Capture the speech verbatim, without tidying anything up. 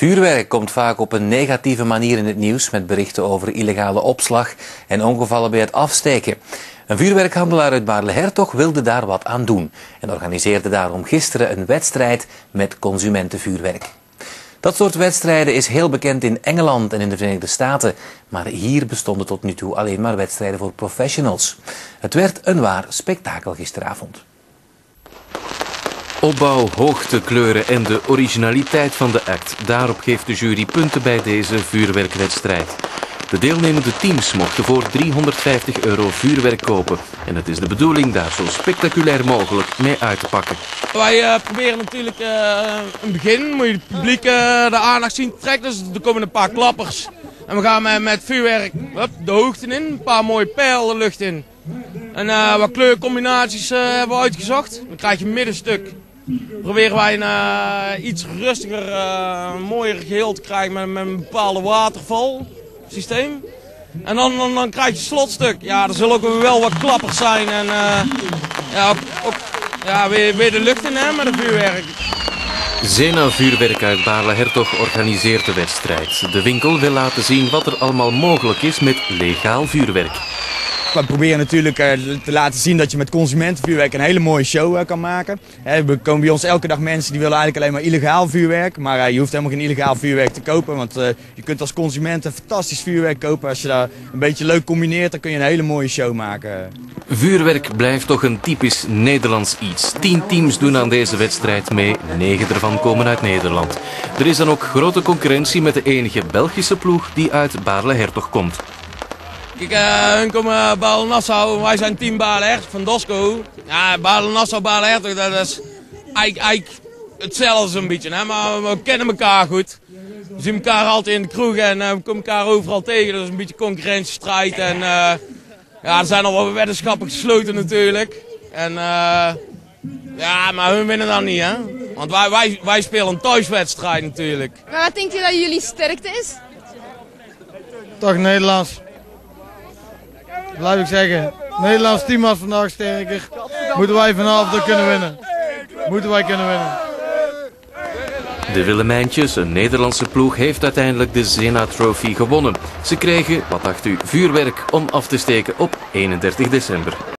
Vuurwerk komt vaak op een negatieve manier in het nieuws met berichten over illegale opslag en ongevallen bij het afsteken. Een vuurwerkhandelaar uit Baarle-Hertog wilde daar wat aan doen en organiseerde daarom gisteren een wedstrijd met consumentenvuurwerk. Dat soort wedstrijden is heel bekend in Engeland en in de Verenigde Staten, maar hier bestonden tot nu toe alleen maar wedstrijden voor professionals. Het werd een waar spektakel gisteravond. Opbouw, hoogte, kleuren en de originaliteit van de act. Daarop geeft de jury punten bij deze vuurwerkwedstrijd. De deelnemende teams mochten voor driehonderdvijftig euro vuurwerk kopen. En het is de bedoeling daar zo spectaculair mogelijk mee uit te pakken. Wij uh, proberen natuurlijk uh, een begin, moet je het publiek uh, de aandacht zien te trekken. Dus er komen een paar klappers. En we gaan met, met vuurwerk hup, de hoogte in, een paar mooie pijlen de lucht in. En uh, wat kleurcombinaties uh, hebben we uitgezocht. Dan krijg je een middenstuk. Proberen wij een uh, iets rustiger, uh, mooier geheel te krijgen met, met een bepaalde watervalsysteem. En dan, dan, dan krijg je het slotstuk. Ja, er zullen ook wel wat klappers zijn en uh, ja, ook, ook, ja, weer, weer de lucht in hè, met het vuurwerk. Zena Vuurwerk uit Baarle-Hertog organiseert de wedstrijd. De winkel wil laten zien wat er allemaal mogelijk is met legaal vuurwerk. We proberen natuurlijk te laten zien dat je met consumentenvuurwerk een hele mooie show kan maken. Er komen bij ons elke dag mensen die willen eigenlijk alleen maar illegaal vuurwerk. Maar je hoeft helemaal geen illegaal vuurwerk te kopen. Want je kunt als consument een fantastisch vuurwerk kopen. Als je dat een beetje leuk combineert, dan kun je een hele mooie show maken. Vuurwerk blijft toch een typisch Nederlands iets. Tien teams doen aan deze wedstrijd mee, negen ervan komen uit Nederland. Er is dan ook grote concurrentie met de enige Belgische ploeg die uit Baarle-Hertog komt. Kijk, uh, hun komen uh, Baarle-Nassau, wij zijn team Baarle-Hertog van Dosco. Ja, Baarle-Nassau, Baarle-Hertog, dat is eigenlijk, eigenlijk hetzelfde zo'n beetje, hè? Maar we kennen elkaar goed. We zien elkaar altijd in de kroeg en uh, we komen elkaar overal tegen. Dat is een beetje concurrentiestrijd en uh, ja, er zijn al wat weddenschappen gesloten natuurlijk. En uh, ja, maar hun winnen dan niet, hè? Want wij, wij, wij spelen een thuiswedstrijd natuurlijk. Maar wat denkt u dat jullie sterkte is? Toch Nederlands. Blijf ik zeggen, Nederlands team was vandaag sterker. Moeten wij vanavond ook kunnen winnen. Moeten wij kunnen winnen. De Willemijntjes, een Nederlandse ploeg, heeft uiteindelijk de Zena Trophy gewonnen. Ze kregen, wat dacht u, vuurwerk om af te steken op eenendertig december.